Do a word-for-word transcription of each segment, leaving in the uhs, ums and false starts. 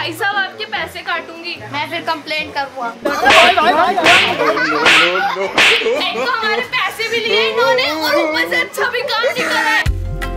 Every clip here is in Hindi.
भाई साहब आपके पैसे काटूंगी मैं, फिर कंप्लेंट करूँगा। एक तो हमारे पैसे भी लिए इन्होंने और ऊपर से अच्छा भी काम नहीं करा है।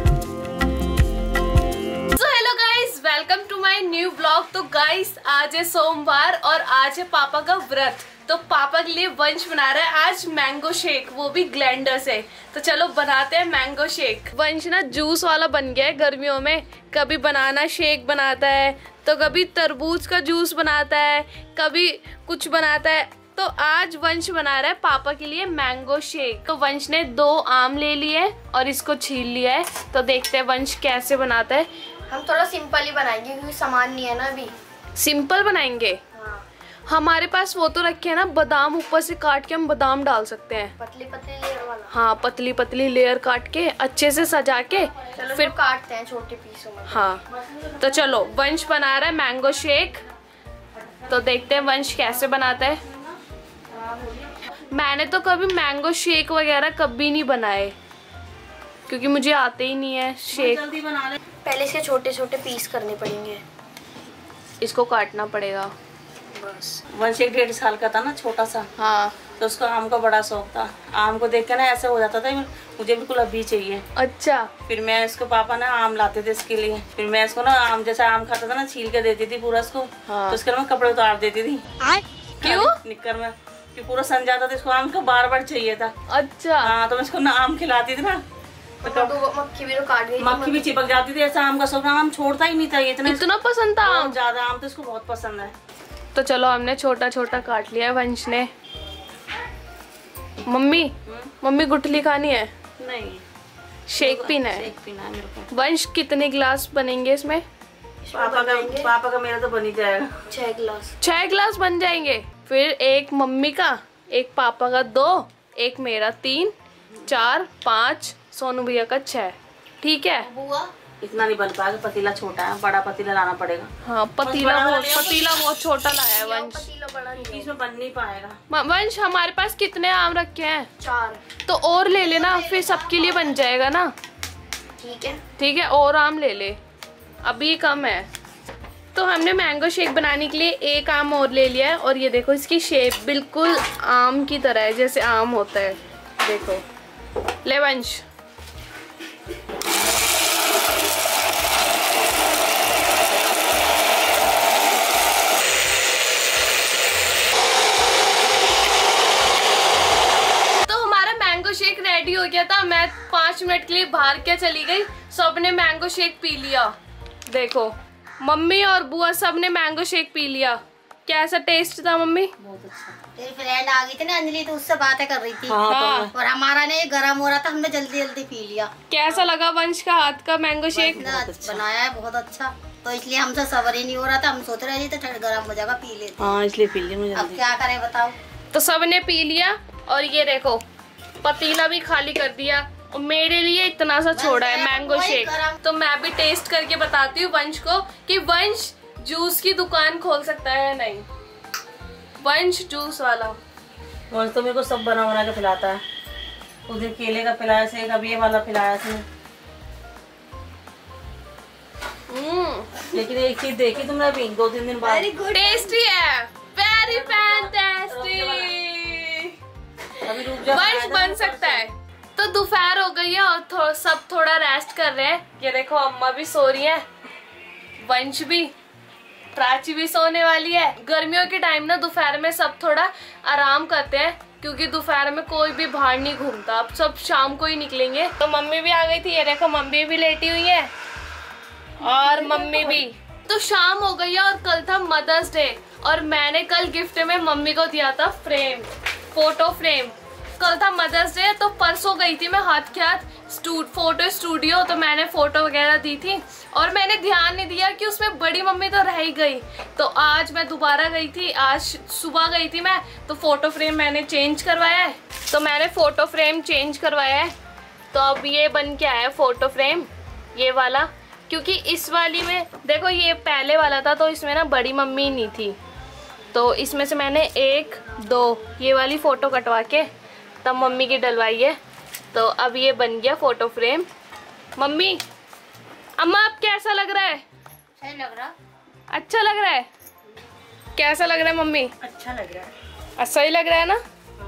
So hello guys, welcome to my new vlog। तो गाइस आज है सोमवार और आज है पापा का व्रत। तो पापा के लिए वंश बना रहा है आज मैंगो शेक, वो भी ग्लेंडर से। तो चलो बनाते हैं मैंगो शेक। वंश ना जूस वाला बन गया है गर्मियों में, कभी बनाना शेक बनाता है, तो कभी तरबूज का जूस बनाता है, कभी कुछ बनाता है। तो आज वंश बना रहा है पापा के लिए मैंगो शेक। तो वंश ने दो आम ले लिए और इसको छील लिया है। तो देखते हैं वंश कैसे बनाता है। हम थोड़ा सिंपल ही बनाएंगे क्योंकि सामान नहीं है ना अभी। सिंपल बनाएंगे? हाँ। हमारे पास वो तो रखे हैं ना बादाम, ऊपर से काट के हम बादाम डाल सकते हैं। पतली पतली लेयर वाला। हाँ, पतली पतली लेयर काट के अच्छे से सजा के फिर काटते हैं छोटे पीसों में। हाँ तो चलो वंश बना रहा है मैंगो शेक। तो देखते हैं वंश कैसे बनाता है। मैंने तो कभी मैंगो शेक वगैरह कभी नहीं बनाए क्योंकि मुझे आते ही नहीं है शेक। जल्दी बना ले। पहले इसके छोटे छोटे पीस करने पड़ेंगे, इसको काटना पड़ेगा बस। वंश एक डेढ़ साल का था ना, छोटा सा। हाँ तो उसको आम का बड़ा शौक था। आम को देख के ना ऐसा हो जाता था मुझे बिल्कुल अभी चाहिए। अच्छा। फिर मैं इसको पापा ना आम लाते थे इसके लिए। फिर मैं इसको ना आम जैसा आम खाता था ना छील के देती थी पूरा इसको। हाँ। तो उसके मैं कपड़े उतार देती थी। क्यों? निक्कर में कि पूरा सन जाता था, इसको आम का बार बार चाहिए था। अच्छा। हाँ तो मैं इसको ना आम खिलाती थी ना, तो मक्खी भी तो काट गई। मक्खी भी चिपक जाती थी। ऐसा आम का शौक, आम छोड़ता ही नहीं था। इतना इतना पसंद था आम? ज्यादा आम तो इसको बहुत पसंद है। तो चलो हमने छोटा छोटा काट लिया है वंश ने। मम्मी मम्मी गुठली खानी है? नहीं, शेक पीना है। शेक पीना है मेरे को। वंश कितने गिलास बनेंगे इसमें? पापा का पापा का मेरा तो बन ही जाएगा। छह गिलास। छह गिलास बन जाएंगे। फिर एक मम्मी का, एक पापा का दो, एक मेरा तीन, चार, पाँच, सोनू भैया का छह। ठीक है। बुआ इतना नहीं बन पाएगा, पतीला छोटा है, बड़ा पतीला लाना पड़ेगा। हाँ पतीला वो पतीला बहुत छोटा लाया है वंश। पतीला बड़ा नहीं, इसमें बन नहीं पाएगा। वंश हमारे पास कितने आम रखे हैं? चार। तो और ले लेना, फिर सबके लिए बन जाएगा ना। ठीक है ठीक है, और आम ले ले, अभी कम है। तो हमने मैंगो शेक बनाने के लिए एक आम और ले लिया है और ये देखो इसकी शेप बिल्कुल आम की तरह है, जैसे आम होता है। देखो ले वंश। शेक रेडी हो गया था। मैं पाँच मिनट के लिए बाहर क्या चली गई, सबने मैंगो शेक पी लिया। देखो मम्मी और बुआ सबने मैंगो शेक पी लिया। कैसा टेस्ट था मम्मी? बहुत अच्छा। तेरी फ्रेंड आ गई थी ना अंजलि, तो उससे बातें कर रही थी। हाँ, हाँ। तो और हमारा ने गर्म हो रहा था, हमने जल्दी जल्दी पी लिया। कैसा लगा वंश का हाथ का मैंगो शेक? अच्छा। बनाया है बहुत अच्छा, तो इसलिए हमसे सबर ही नहीं हो रहा था। हम सोच रहे थे तो गर्म हो जाएगा, पी लेते। हाँ इसलिए पी लिया। अब क्या करें बताओ। तो सबने पी लिया और ये देखो पतीला भी खाली कर दिया और मेरे लिए इतना सा छोड़ा है मैंगो शेक। तो मैं भी टेस्ट करके बताती हूँ वंश को कि वंश जूस की दुकान खोल सकता है या नहीं। वंश जूस वाला। वंश तो मेरे को सब बना बना के खिलाता है। उस दिन केले का पिलाया से, कभी ये वाला पिलाया से। लेकिन एक चीज देखी तुमने अभी दो तीन दिन बाद, टेस्टी है, वेरी फैंटास्टिक। वंश बन सकता है। तो दोपहर हो गई है और थो, सब थोड़ा रेस्ट कर रहे हैं। ये देखो अम्मा भी सो रही है, वंश भी, प्राची भी सोने वाली है। गर्मियों के टाइम ना दोपहर में सब थोड़ा आराम करते हैं क्योंकि दोपहर में कोई भी बाहर नहीं घूमता। अब सब शाम को ही निकलेंगे। तो मम्मी भी आ गई थी, ये देखो मम्मी भी लेटी हुई है और मम्मी भी। तो शाम हो गई है और कल था मदर्स डे और मैंने कल गिफ्ट में मम्मी को दिया था फ्रेम, फोटो फ्रेम। कल था मदर्स डे, तो परसों गई थी मैं हाथ के हाथ स्टू, फोटो स्टूडियो। तो मैंने फोटो वगैरह दी थी और मैंने ध्यान नहीं दिया कि उसमें बड़ी मम्मी तो रह ही गई। तो आज मैं दोबारा गई थी, आज सुबह गई थी मैं, तो फोटो फ्रेम मैंने चेंज करवाया है। तो मैंने फोटो फ्रेम चेंज करवाया है। तो अब ये बन के आया फोटो फ्रेम, ये वाला। क्योंकि इस वाली में देखो ये पहले वाला था तो इसमें ना बड़ी मम्मी नहीं थी, तो इसमें से मैंने एक दो ये वाली फ़ोटो कटवा के तब मम्मी की डलवाई है। तो अब ये बन गया फ़ोटो फ्रेम। मम्मी, अम्मा अब कैसा लग रहा है? सही लग रहा। अच्छा लग रहा है? कैसा लग रहा है मम्मी? अच्छा लग रहा है। अच्छा ही लग रहा है ना?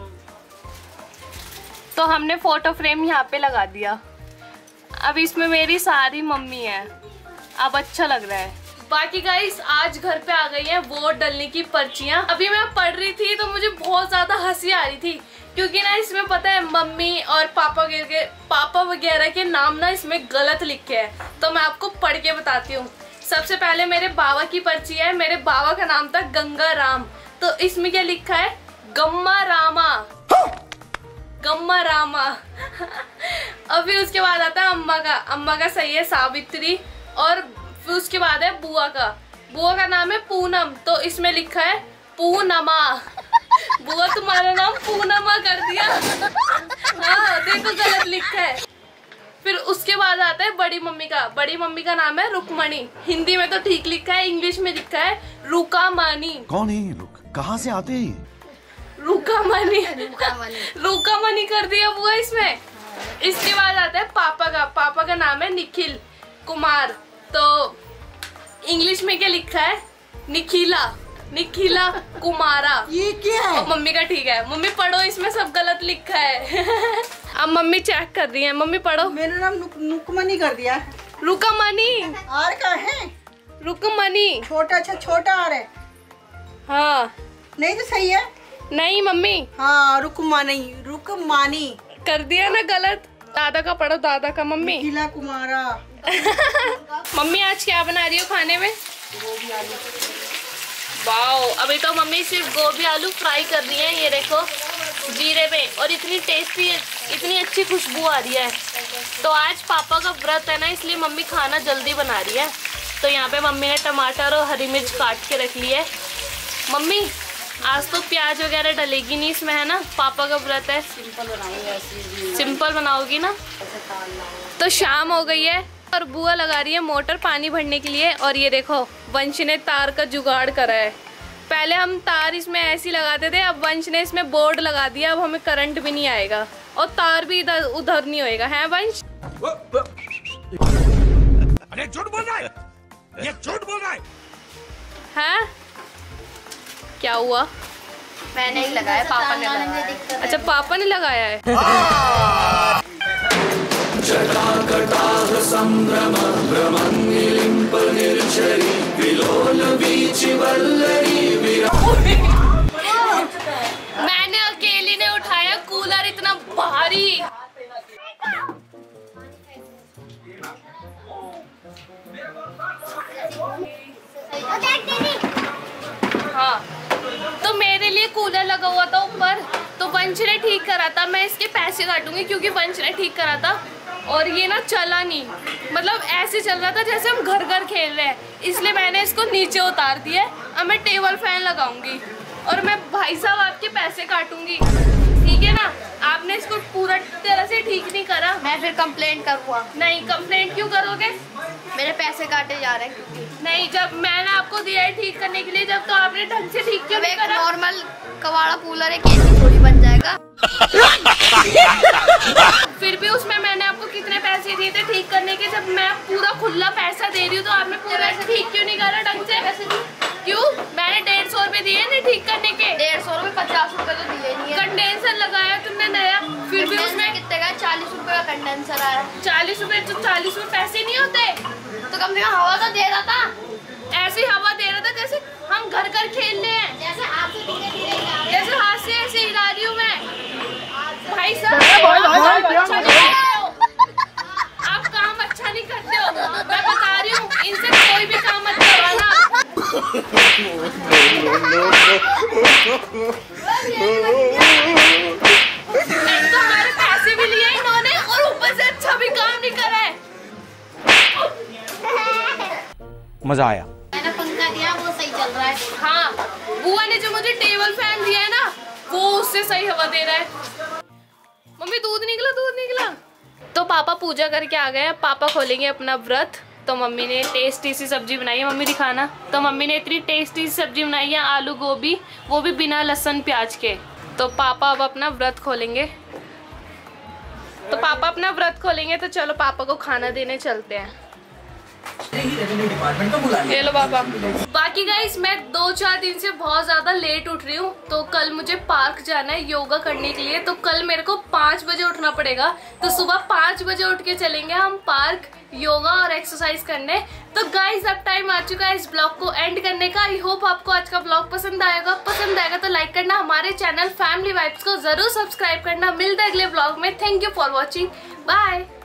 तो हमने फोटो फ्रेम यहाँ पे लगा दिया। अब इसमें मेरी सारी मम्मी है। अब अच्छा लग रहा है। बाकी गाइस आज घर पे आ गई है वोट डालने की पर्चियां। अभी मैं पढ़ रही थी तो मुझे बहुत ज्यादा हंसी आ रही थी, क्योंकि ना इसमें पता है मम्मी और पापा के पापा वगैरह के नाम ना इसमें गलत लिखे हैं। तो मैं आपको पढ़ के बताती हूँ। सबसे पहले मेरे बाबा की पर्ची है। मेरे बाबा का नाम था गंगा राम, तो इसमें क्या लिखा है? गम्मा रामा, गम्मा रामा। अभी उसके बाद आता है अम्मा का। अम्मा का सही है सावित्री, और फिर उसके बाद है बुआ का। बुआ का नाम है पूनम, तो इसमें लिखा है पूनमा। बुआ तुम्हारा नाम पूनमा कर दिया। हाँ देखो गलत लिखा है। फिर उसके बाद आता है बड़ी मम्मी का। बड़ी मम्मी का नाम है रुकमणी। हिंदी में तो ठीक लिखा है, इंग्लिश में लिखा है रुकामानी। कौन है ये लोग? कहाँ से आते हैं? रुकामानी, रुकामानी रुकामानी कर दिया बुआ इसमें। इसके बाद आता है पापा का। पापा का नाम है निखिल कुमार, तो इंग्लिश में क्या लिखा है? निखिला, निखिला कुमारा। ये क्या है? और मम्मी का ठीक है। मम्मी पढ़ो, इसमें सब गलत लिखा है। अब मम्मी चेक कर रही है। मम्मी पढ़ो। मेरा नाम नुक, नुकमनी कर दिया। रुकमनी, आर का है? रुकमनी। छोटा, अच्छा छोटा आर है। हाँ नहीं तो सही है। नहीं मम्मी, हाँ रुकमानी, रुकमानी कर दिया ना गलत। दादा का पढ़ो, दादा का। मम्मी निखिला कुमारा। मम्मी आज क्या बना रही हो खाने में? वाओ, अभी तो मम्मी सिर्फ गोभी आलू फ्राई कर रही है। ये देखो जीरे में, और इतनी टेस्टी, इतनी अच्छी खुशबू आ रही है। तो आज पापा का व्रत है ना, इसलिए मम्मी खाना जल्दी बना रही है। तो यहाँ पे मम्मी ने टमाटर और हरी मिर्च काट के रख ली है। मम्मी आज तो प्याज वगैरह डलेगी नहीं इसमें, है ना? पापा का व्रत है। सिंपल बनाऊंगी। सिंपल बनाओगी ना? तो शाम हो गई है और बुआ लगा रही है मोटर पानी भरने के लिए। और ये देखो वंश ने तार का जुगाड़ करा है। पहले हम तार इसमें ऐसी लगाते थे, अब वंश ने इसमें बोर्ड लगा दिया। अब हमें करंट भी नहीं आएगा और तार भी इधर उधर नहीं होएगा, है वंश? अरे झूठ बोल रहा है, ये झूठ बोल रहा है। है क्या हुआ? मैंने ही लगाया, पापा ने लगाया। अच्छा पापा ने लगाया है। मैंने अकेली ने उठाया कूलर इतना भारी। हाँ तो मेरे लिए कूलर लगा हुआ था ऊपर, तो वंश ने ठीक करा था। मैं इसके पैसे काटूंगी क्योंकि वंश ने ठीक करा था। और ये ना चला नहीं, मतलब ऐसे चल रहा था जैसे हम घर घर खेल रहे हैं, इसलिए मैंने इसको नीचे उतार दिया। अब मैं टेबल फैन लगाऊंगी और मैं भाई साहब आपके पैसे काटूंगी, ठीक है ना? आपने इसको पूरा तरह से ठीक नहीं करा। मैं फिर कंप्लेंट करूँगा। नहीं, कंप्लेंट क्यों करोगे? मेरे पैसे काटे जा रहे हैं क्योंकि नहीं, जब मैंने आपको दिया है ठीक करने के लिए, जब तो आपने ढंग से ठीक क्यों नहीं करा? नॉर्मल कवाड़ा कूलर एक एसी थोड़ी बन जाएगा। फिर भी उसमें मैंने आपको कितने पैसे दिए थे ठीक करने के? जब मैं पूरा खुला पैसा दे रही हूँ तो आपने पूरा ठीक क्यों नहीं करा ढंग से? क्यों? मैंने डेढ़ सौ रुपए दिए नहीं ठीक करने के। डेढ़ सौ रुपए पचास रुपए तो दिए नहीं है। कंडेंसर लगाया तुमने नया, फिर भी उसमें कितने का? चालीस रुपए का कंडेंसर आया। चालीस रुपए तो चालीस रुपए पैसे नहीं होते? तो कम से कम हवा तो दे रहा था। ऐसी हवा दे रहा था जैसे हम घर घर खेल रहे हैं। जैसे हाथ से धीरे धीरे जैसे हाथ से ऐसे हिला रही हूँ मैं। भाई साहब अच्छा नहीं करते हो। आप काम अच्छा नहीं करते हो, मैं बता रही हूँ। इनसे कोई भी काम मत करवाना। एक तो हमारे पैसे भी लिए इन्होंने और ऊपर से अच्छा भी काम नहीं करा है। मजा आया। मैंने पंखा दिया, वो सही चल रहा है। हाँ, बुआ ने जो मुझे टेबल फैन दिया है ना, वो उससे सही हवा दे रहा है। मम्मी दूध निकला, दूध निकला। तो पापा पूजा करके आ गए। पापा खोलेंगे अपना व्रत। तो मम्मी ने टेस्टी सी सब्जी बनाई है। मम्मी दिखाना। तो मम्मी ने इतनी टेस्टी सी सब्जी बनाई है, आलू गोभी, वो भी बिना लहसुन प्याज के। तो पापा अब अपना व्रत खोलेंगे। तो पापा अपना व्रत खोलेंगे तो चलो पापा को खाना देने चलते हैं। ये लो पापा। बाकी गाइस मैं दो चार दिन से बहुत ज्यादा लेट उठ रही हूँ, तो कल मुझे पार्क जाना है योगा करने के लिए। तो कल मेरे को पाँच बजे उठना पड़ेगा, तो सुबह पाँच बजे उठ के चलेंगे हम पार्क योगा और एक्सरसाइज करने। तो गाइस अब टाइम आ चुका है इस ब्लॉग को एंड करने का। आई होप आपको आज का ब्लॉग पसंद आएगा। पसंद आएगा तो लाइक करना, हमारे चैनल फैमिली वाइब्स को जरूर सब्सक्राइब करना। मिलते हैं अगले ब्लॉग में। Thank you for watching, bye.